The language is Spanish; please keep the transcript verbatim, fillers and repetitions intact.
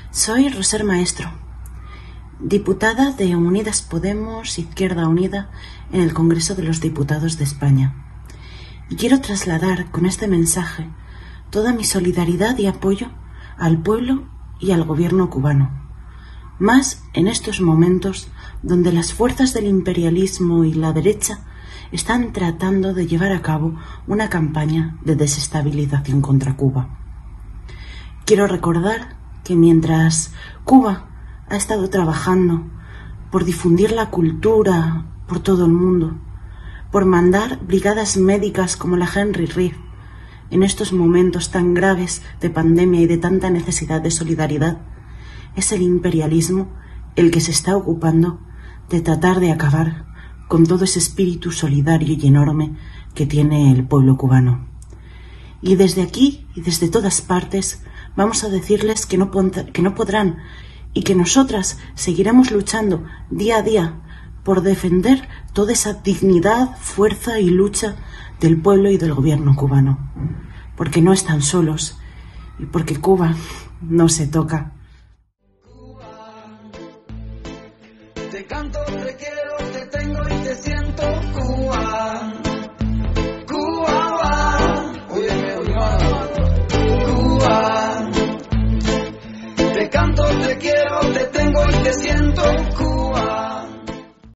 Soy Roser Maestro, diputada de Unidas Podemos Izquierda Unida en el Congreso de los Diputados de España. Y quiero trasladar con este mensaje toda mi solidaridad y apoyo al pueblo y al gobierno cubano, más en estos momentos donde las fuerzas del imperialismo y la derecha están tratando de llevar a cabo una campaña de desestabilización contra Cuba. Quiero recordar que mientras Cuba ha estado trabajando por difundir la cultura por todo el mundo, por mandar brigadas médicas como la Henry Reed, en estos momentos tan graves de pandemia y de tanta necesidad de solidaridad, es el imperialismo el que se está ocupando de tratar de acabar con todo ese espíritu solidario y enorme que tiene el pueblo cubano. Y desde aquí y desde todas partes vamos a decirles que no, que no podrán y que nosotras seguiremos luchando día a día por defender toda esa dignidad, fuerza y lucha del pueblo y del gobierno cubano, porque no están solos y porque Cuba no se toca. Cuba, te canto, te quiero, te tengo y te siento, Cuba.